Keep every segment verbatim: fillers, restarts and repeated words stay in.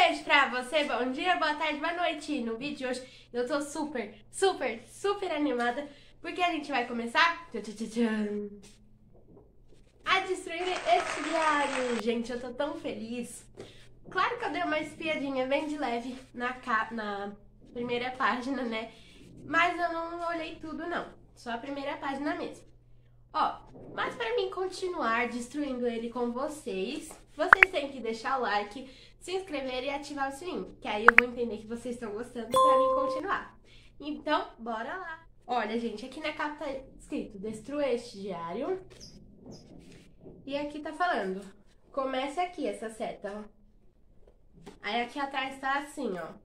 beijo pra você, bom dia, boa tarde, boa noite. No vídeo de hoje eu tô super, super, super animada, porque a gente vai começar a destruir este diário. Gente, eu tô tão feliz. Claro que eu dei uma espiadinha bem de leve na, capa, na primeira página, né? Mas eu não olhei tudo, não. Só a primeira página mesmo. Ó, mas pra mim continuar destruindo ele com vocês, vocês têm que deixar o like, se inscrever e ativar o sininho, que aí eu vou entender que vocês estão gostando pra mim continuar. Então, bora lá! Olha, gente, aqui na capa tá escrito destrua este diário. E aqui tá falando, comece aqui essa seta, ó. Aí aqui atrás tá assim, ó.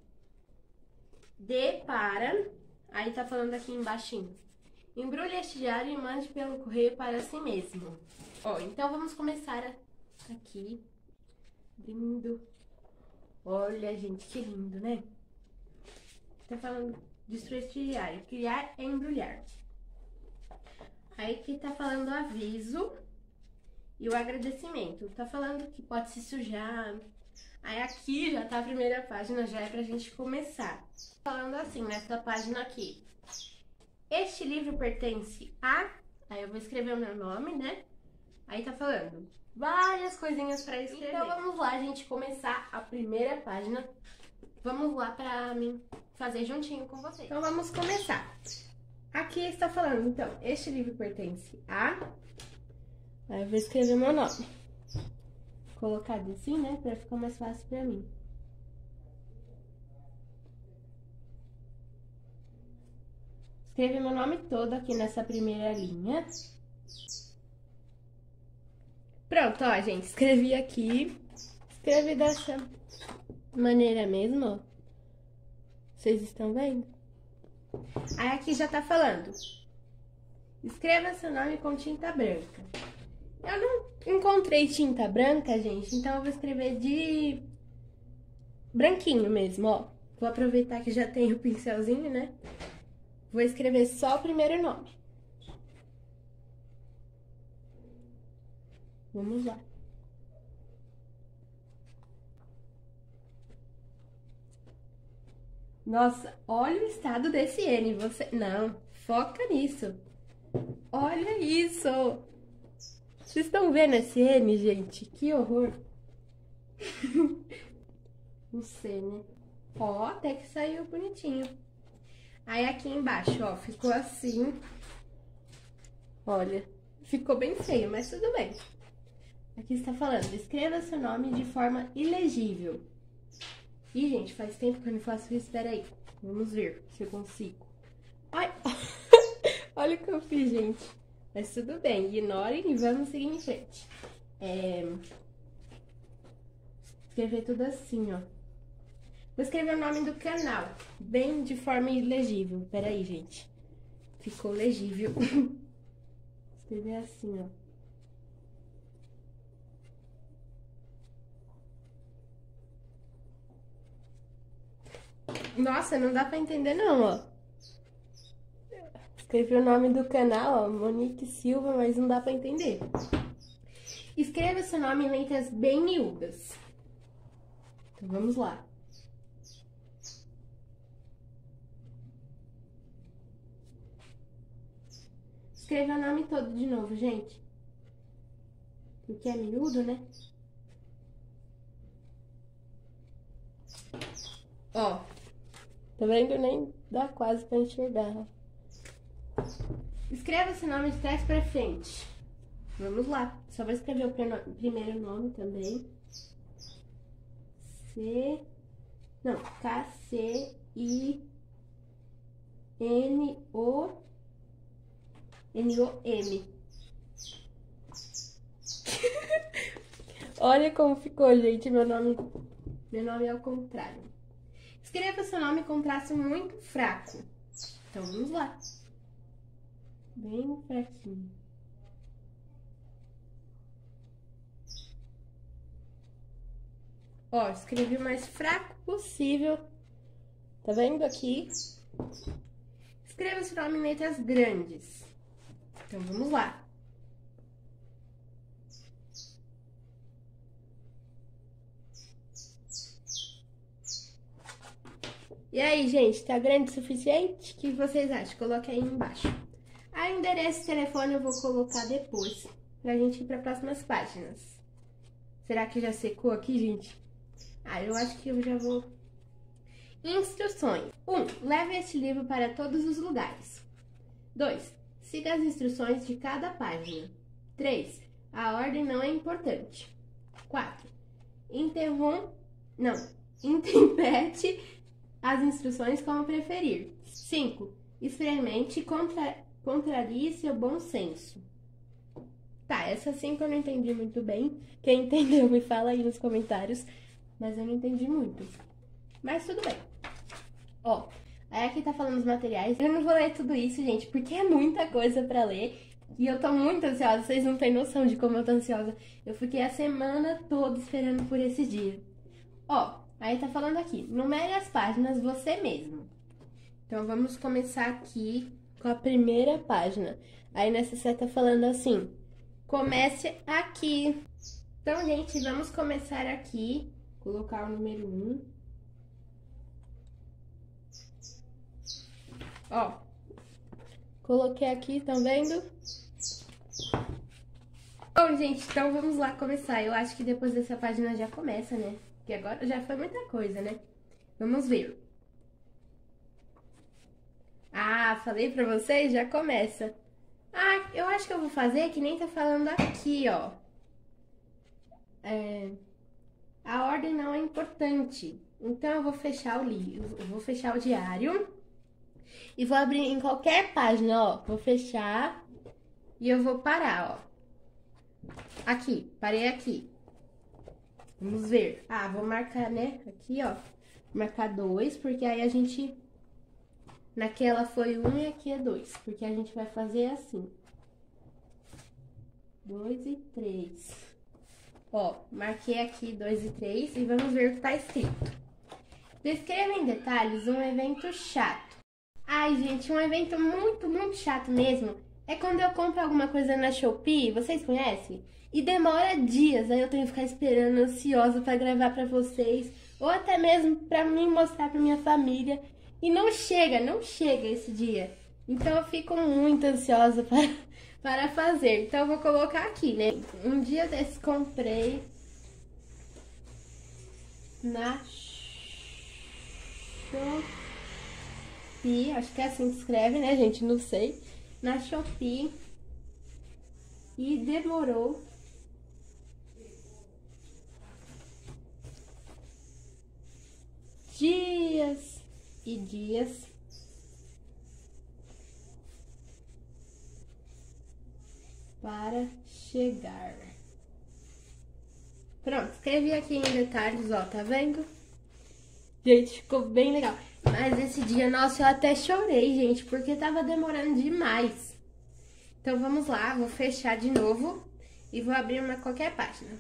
D para, aí tá falando aqui embaixinho. Embrulhe este diário e mande pelo correio para si mesmo. Ó, então vamos começar aqui. Lindo. Olha, gente, que lindo, né? Tá falando destruir este diário. Criar e embrulhar. Aí aqui tá falando o aviso e o agradecimento. Tá falando que pode se sujar. Aí aqui já tá a primeira página, já é pra gente começar. Falando assim, nessa página aqui. Este livro pertence a... Aí eu vou escrever o meu nome, né? Aí tá falando várias coisinhas pra escrever. Então vamos lá, gente, começar a primeira página. Vamos lá pra mim fazer juntinho com vocês. Então vamos começar. Aqui está falando, então, este livro pertence a... Aí eu vou escrever meu nome. Colocado assim, né? Pra ficar mais fácil pra mim. Escrevi meu nome todo aqui nessa primeira linha. Pronto, ó, gente, escrevi aqui. Escrevi dessa maneira mesmo, ó. Vocês estão vendo? Aí aqui já tá falando. Escreva seu nome com tinta branca. Eu não encontrei tinta branca, gente, então eu vou escrever de branquinho mesmo, ó. Vou aproveitar que já tem o pincelzinho, né? Vou escrever só o primeiro nome. Vamos lá. Nossa, olha o estado desse N. Você... Não, foca nisso. Olha isso. Vocês estão vendo esse N, gente? Que horror. O C, né? Ó, até que saiu bonitinho. Aí aqui embaixo, ó, ficou assim. Olha, ficou bem feio, mas tudo bem. Aqui está falando, escreva seu nome de forma ilegível. Ih, gente, faz tempo que eu não faço isso, peraí. Vamos ver se eu consigo. Ai, olha o que eu fiz, gente. Mas tudo bem, ignorem e vamos seguir em frente. É... Escrever tudo assim, ó. Vou escrever o nome do canal, bem de forma ilegível. Peraí, gente. Ficou legível. Escrever assim, ó. Nossa, não dá pra entender não, ó. Escrevi o nome do canal, ó, Monique Silva, mas não dá pra entender. Escreva seu nome em letras bem miúdas. Então, vamos lá. Escreva o nome todo de novo, gente. Porque é miúdo, né? Ó. Tá vendo? Nem dá quase pra enxergar. Escreva seu nome de trás pra frente. Vamos lá. Só vou escrever o primeiro nome também. C... Não, K, C, I, N, O, N, O, M. Olha como ficou, gente, meu nome, meu nome é ao contrário. Escreva seu nome com traço muito fraco. Então, vamos lá. Bem fraquinho. Ó, escrevi o mais fraco possível. Tá vendo aqui? Escreva seu nome em letras grandes. Então, vamos lá. E aí, gente, tá grande o suficiente? O que vocês acham? Coloque aí embaixo. A endereço e telefone eu vou colocar depois, pra gente ir para próximas páginas. Será que já secou aqui, gente? Ah, eu acho que eu já vou... Instruções. um. Leve este livro para todos os lugares. dois. Siga as instruções de cada página. três. A ordem não é importante. quatro. Interrom... Não. Interprete as instruções como preferir. cinco. Experimente e contra... contrarie seu bom senso. Tá, essa cinco eu não entendi muito bem. Quem entendeu me fala aí nos comentários. Mas eu não entendi muito. Mas tudo bem. Ó, aí aqui tá falando os materiais. Eu não vou ler tudo isso, gente, porque é muita coisa pra ler. E eu tô muito ansiosa, vocês não têm noção de como eu tô ansiosa. Eu fiquei a semana toda esperando por esse dia. Ó, aí tá falando aqui, numere as páginas você mesmo. Então vamos começar aqui com a primeira página. Aí nessa seta tá falando assim, comece aqui. Então, gente, vamos começar aqui. Colocar o número um. Ó, coloquei aqui, estão vendo? Bom, gente, então vamos lá começar. Eu acho que depois dessa página já começa, né? Porque agora já foi muita coisa, né? Vamos ver. Ah, falei pra vocês, já começa. Ah, eu acho que eu vou fazer que nem tá falando aqui, ó. É... A ordem não é importante. Então, eu vou fechar o livro, eu vou fechar o diário e vou abrir em qualquer página, ó. Vou fechar e eu vou parar, ó. Aqui, parei aqui. Vamos ver. Ah, vou marcar, né? Aqui, ó. Marcar dois, porque aí a gente... Naquela foi um e aqui é dois, porque a gente vai fazer assim. Dois e três. Ó, marquei aqui dois e três e vamos ver o que tá escrito. Descreva em detalhes um evento chato. Ai, gente, um evento muito, muito chato mesmo é quando eu compro alguma coisa na Shopee, vocês conhecem? E demora dias, aí eu tenho que ficar esperando, ansiosa pra gravar pra vocês, ou até mesmo pra mim mostrar pra minha família. E não chega, não chega esse dia. Então eu fico muito ansiosa para, para fazer. Então eu vou colocar aqui, né? Um dia desse comprei na Shopee. Acho que é assim que escreve, né, gente? Não sei. Na Shopee. E demorou dias e dias para chegar. Pronto, escrevi aqui em detalhes, ó, tá vendo? Gente, ficou bem legal. Mas esse dia, nossa, eu até chorei, gente, porque tava demorando demais. Então vamos lá, vou fechar de novo e vou abrir uma qualquer página.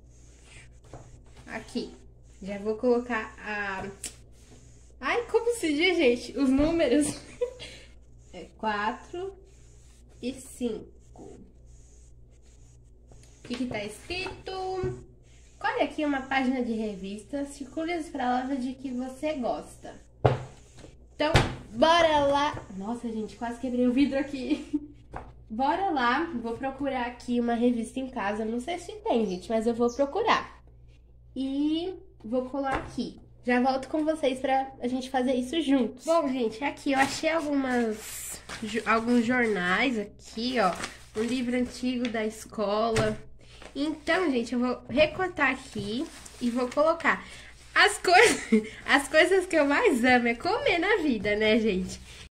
Aqui, já vou colocar a... Ai, como se diz, gente? Os números. É quatro e cinco. O que que tá escrito? Olha aqui uma página de revista. Circule as palavras de que você gosta. Então, bora lá. Nossa, gente, quase quebrei o vidro aqui. Bora lá. Vou procurar aqui uma revista em casa. Não sei se tem, gente, mas eu vou procurar. E vou colar aqui. Já volto com vocês pra a gente fazer isso juntos. Bom, gente, aqui eu achei algumas, alguns jornais aqui, ó. Um livro antigo da escola. Então, gente, eu vou recortar aqui e vou colocar. As coisas, as coisas que eu mais amo é comer na vida, né, gente?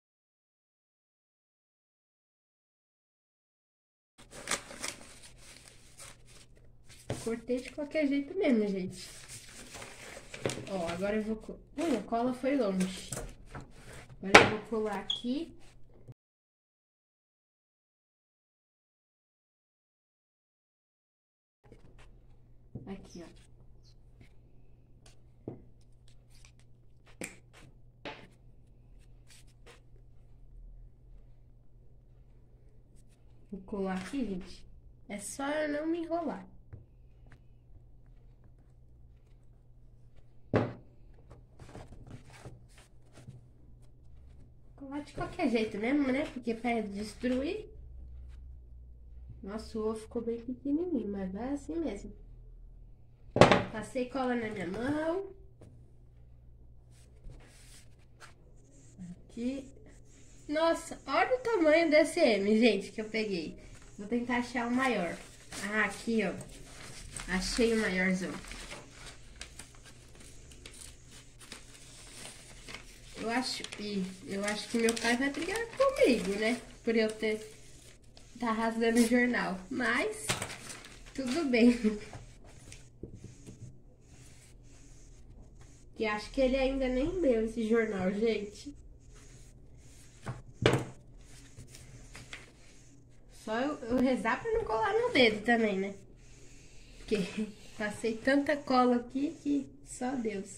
Cortei de qualquer jeito mesmo, gente. Ó, agora eu vou... Ui, a cola foi longe. Agora eu vou colar aqui. Aqui, ó. Vou colar aqui, gente. É só eu não me enrolar. colar de qualquer jeito mesmo, né? Porque pra destruir... Nossa, o ovo ficou bem pequenininho, mas vai assim mesmo. Passei cola na minha mão. Aqui. Nossa, olha o tamanho desse M, gente, que eu peguei. Vou tentar achar o maior. Ah, aqui, ó. Achei o maiorzão. Eu acho, e eu acho que meu pai vai brigar comigo, né? Por eu ter tá rasgando o jornal. Mas tudo bem. E acho que ele ainda nem leu esse jornal, gente. Só eu, eu rezar pra não colar no dedo também, né? Porque passei tanta cola aqui que só Deus.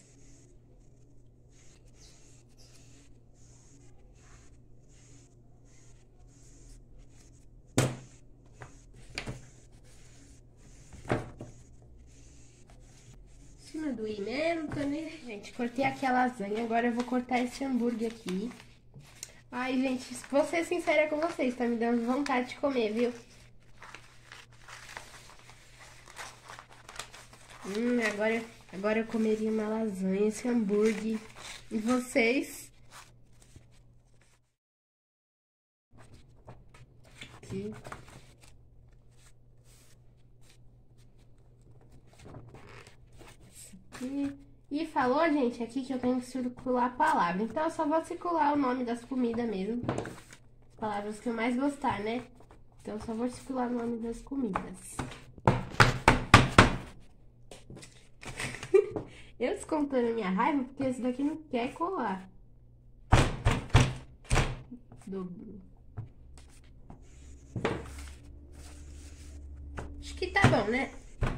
Em cima do i mesmo, né? Gente, cortei aqui a lasanha, agora eu vou cortar esse hambúrguer aqui. Ai, gente, vou ser sincera com vocês, tá me dando vontade de comer, viu? Hum, agora, agora eu comeria uma lasanha, esse hambúrguer. E vocês? Aqui. Esse aqui. E falou, gente, aqui que eu tenho que circular a palavra. Então, eu só vou circular o nome das comidas mesmo. As palavras que eu mais gostar, né? Então, eu só vou circular o nome das comidas. Eu descontando a minha raiva, porque esse daqui não quer colar. Dobro. Acho que tá bom, né?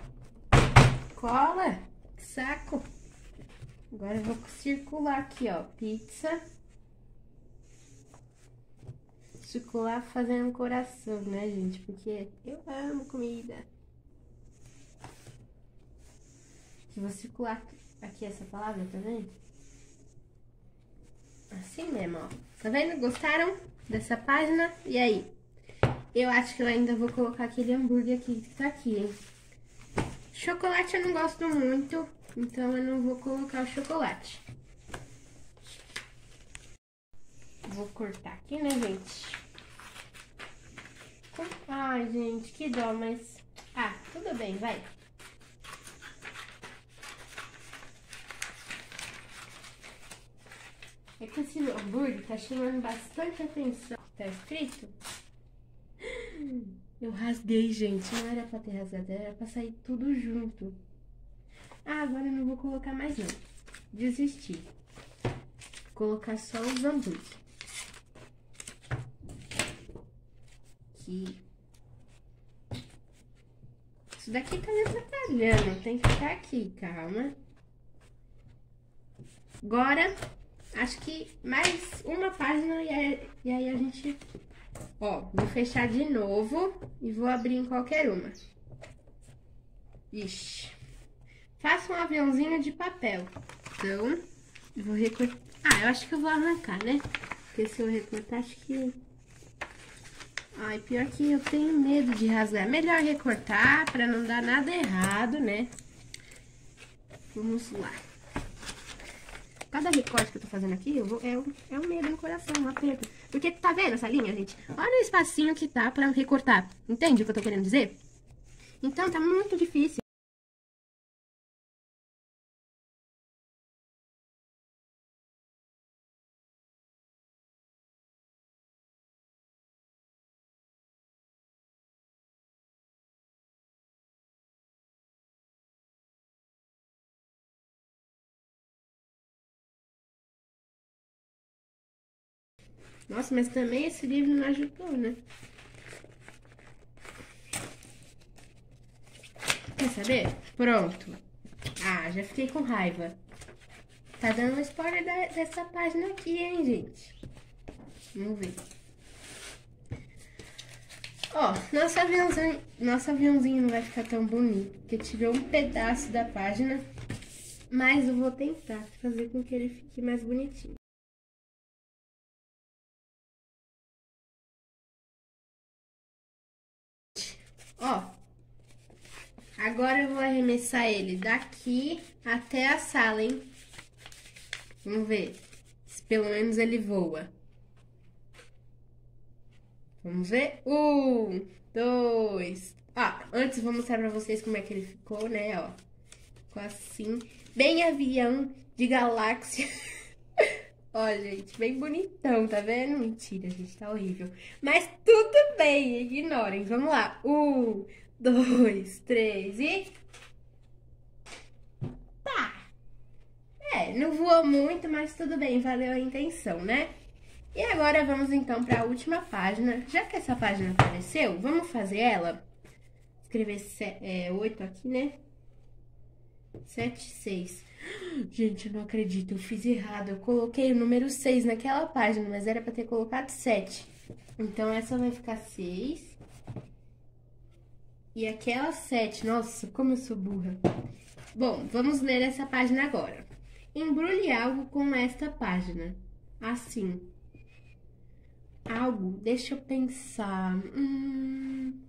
Cola. Que saco. Agora eu vou circular aqui, ó. Pizza. Circular fazendo um coração, né, gente? Porque eu amo comida. Eu vou circular aqui essa palavra, tá vendo? Assim mesmo, ó. Tá vendo? Gostaram dessa página? E aí? Eu acho que eu ainda vou colocar aquele hambúrguer aqui que tá aqui, hein? Chocolate eu não gosto muito, então eu não vou colocar o chocolate. Vou cortar aqui, né, gente? Ai, gente, que dó, mas... Ah, tudo bem, vai. É que esse hambúrguer tá chamando bastante atenção. Tá escrito? Eu rasguei, gente. Não era pra ter rasgado, era pra sair tudo junto. Ah, agora eu não vou colocar mais não. Desisti. Vou colocar só os hambúrguer. Aqui. Isso daqui tá me atrapalhando. Tem que ficar aqui, calma. Agora... Acho que mais uma página e aí, e aí a gente... Ó, vou fechar de novo e vou abrir em qualquer uma. Ixi. Faça um aviãozinho de papel. Então, eu vou recortar... Ah, eu acho que eu vou arrancar, né? Porque se eu recortar, acho que... Ai, pior que eu tenho medo de rasgar. Melhor recortar pra não dar nada errado, né? Vamos lá. Cada recorte que eu tô fazendo aqui, eu vou, é, um, é um medo no coração, um aperto. Porque, tá vendo essa linha, gente? Olha o espacinho que tá pra recortar. Entende o que eu tô querendo dizer? Então, tá muito difícil. Nossa, mas também esse livro não ajudou, né? Quer saber? Pronto. Ah, já fiquei com raiva. Tá dando um spoiler da, dessa página aqui, hein, gente? Vamos ver. Ó, nosso aviãozinho, nosso aviãozinho não vai ficar tão bonito, porque tirou um pedaço da página. Mas eu vou tentar fazer com que ele fique mais bonitinho. Agora eu vou arremessar ele daqui até a sala, hein? Vamos ver se pelo menos ele voa. Vamos ver? Um, dois... Ah, antes vou mostrar pra vocês como é que ele ficou, né, ó. Ficou assim, bem avião de galáxia. Ó, gente, bem bonitão, tá vendo? Mentira, gente, tá horrível. Mas tudo bem, ignorem. Vamos lá. Um, dois, três e... Tá. É, não voou muito, mas tudo bem, valeu a intenção, né? E agora vamos então para a última página. Já que essa página apareceu, vamos fazer ela. Escrever é, oito aqui, né? sete, seis. Gente, eu não acredito, eu fiz errado. Eu coloquei o número seis naquela página, mas era para ter colocado sete. Então essa vai ficar seis. E aquela sete. Nossa, como eu sou burra. Bom, vamos ler essa página agora. Embrulhe algo com esta página. Assim. Algo, deixa eu pensar. Hum...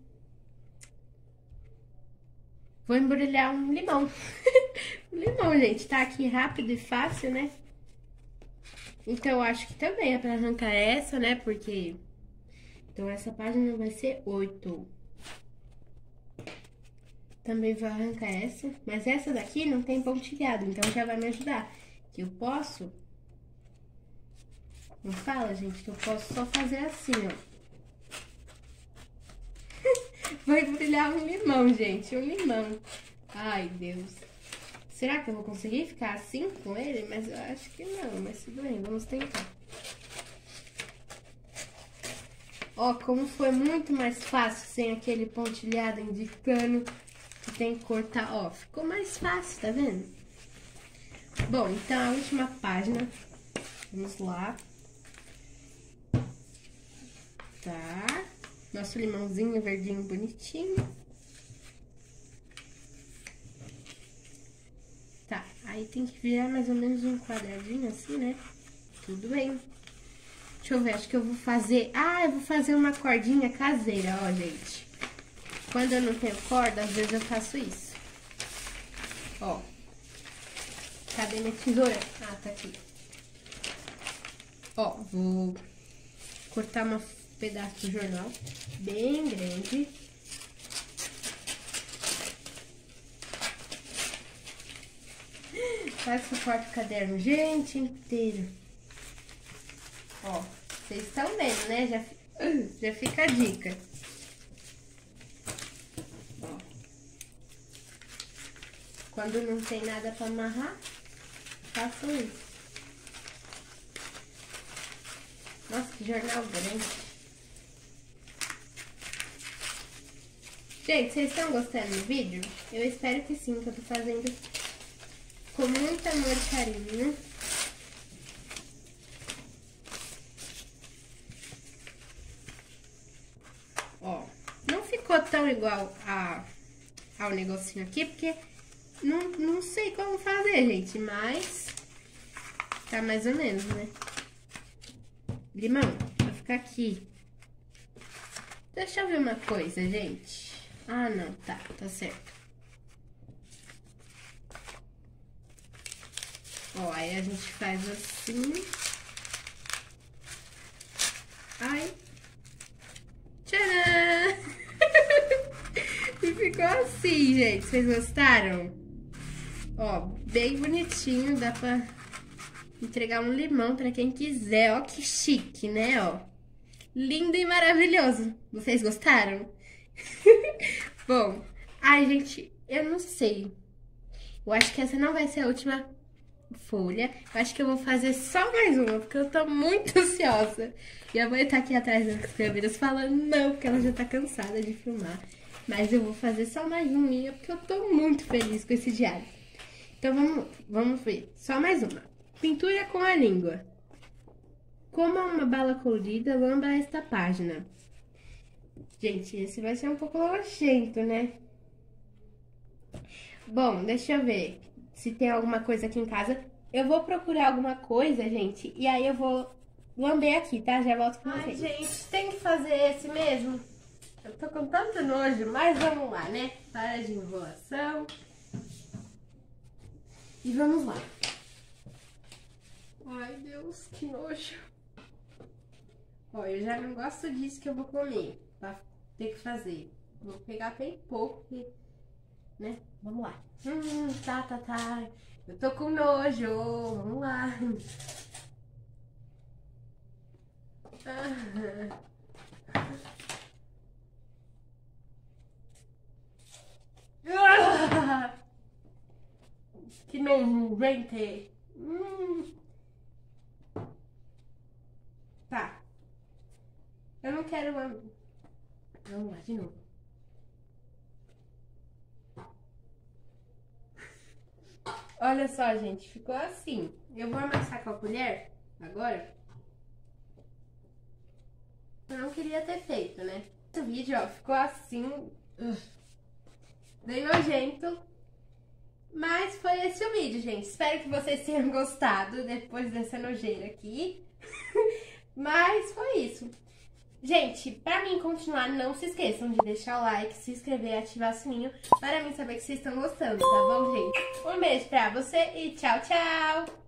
Vou embrulhar um limão. Um limão, gente, tá aqui rápido e fácil, né? Então, eu acho que também é pra arrancar essa, né? Porque... Então, essa página vai ser oito. Também vou arrancar essa. Mas essa daqui não tem pontilhado, então já vai me ajudar. Que eu posso... Não fala, gente, que eu posso só fazer assim, ó. Vou embrulhar um limão, gente, um limão. Ai, Deus. Será que eu vou conseguir ficar assim com ele? Mas eu acho que não, mas tudo bem, vamos tentar. Ó, como foi muito mais fácil sem aquele pontilhado indicando que tem que cortar. Ó, ficou mais fácil, tá vendo? Bom, então a última página. Vamos lá. Tá. Nosso limãozinho verdinho bonitinho. Tá, aí tem que virar mais ou menos um quadradinho assim, né? Tudo bem. Deixa eu ver, acho que eu vou fazer... Ah, eu vou fazer uma cordinha caseira, ó, gente. Quando eu não tenho corda, às vezes eu faço isso. Ó. Cadê minha tesoura? Ah, tá aqui. Ó, vou cortar uma... pedaço do jornal bem grande. Quase que eu corto o caderno, gente, inteiro. Ó, vocês estão vendo, né? Já, já fica a dica. Ó. Quando não tem nada pra amarrar, façam isso. Nossa, que jornal grande. Gente, vocês estão gostando do vídeo? Eu espero que sim, que eu tô fazendo com muito amor e carinho. Ó, não ficou tão igual a, ao negocinho aqui, porque não, não sei como fazer, gente, mas tá mais ou menos, né? Limão, vai ficar aqui. Deixa eu ver uma coisa, gente. Ah, não, tá, tá certo. Ó, aí a gente faz assim. Ai. Tcharam! E ficou assim, gente. Vocês gostaram? Ó, bem bonitinho, dá pra entregar um limão pra quem quiser. Ó, que chique, né, ó. Lindo e maravilhoso. Vocês gostaram? Bom, ai, gente, eu não sei. Eu acho que essa não vai ser a última folha. Eu acho que eu vou fazer só mais uma, porque eu tô muito ansiosa. E a mãe tá aqui atrás das câmeras falando não, porque ela já tá cansada de filmar. Mas eu vou fazer só mais uma, porque eu tô muito feliz com esse diário. Então, vamos, vamos ver. Só mais uma. Pintura com a língua. Como uma bala colorida, lamba esta página. Gente, esse vai ser um pouco nojento, né? Bom, deixa eu ver se tem alguma coisa aqui em casa. Eu vou procurar alguma coisa, gente, e aí eu vou lamber aqui, tá? Já volto com vocês. Ai, gente, tem que fazer esse mesmo? Eu tô com tanto nojo, mas vamos lá, né? Para de enrolação. E vamos lá. Ai, Deus, que nojo. Ó, eu já não gosto disso que eu vou comer. Pra ter que fazer. Vou pegar bem pouco, né? Vamos lá. Hum, tá, tá, tá. Eu tô com nojo. Vamos lá. Ah. Ah. Que nojo, gente. Hum. Tá. Eu não quero uma... Vamos lá, de novo. Olha só, gente, ficou assim. Eu vou amassar com a colher agora. Eu não queria ter feito, né? Esse vídeo, ó, ficou assim... bem nojento. Mas foi esse o vídeo, gente. Espero que vocês tenham gostado depois dessa nojeira aqui. Mas foi isso. Gente, pra mim continuar, não se esqueçam de deixar o like, se inscrever e ativar o sininho para mim saber que vocês estão gostando, tá bom, gente? Um beijo pra você e tchau, tchau!